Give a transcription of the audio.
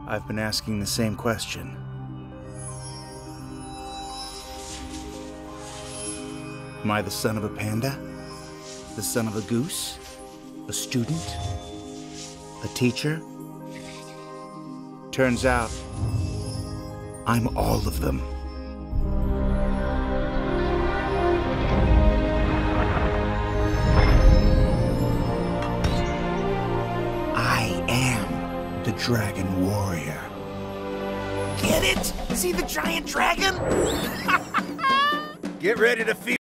I've been asking the same question. Am I the son of a panda? The son of a goose? A student? A teacher? Turns out, I'm all of them. I am the Dragon Warrior. Get it? See the giant dragon? Get ready to feel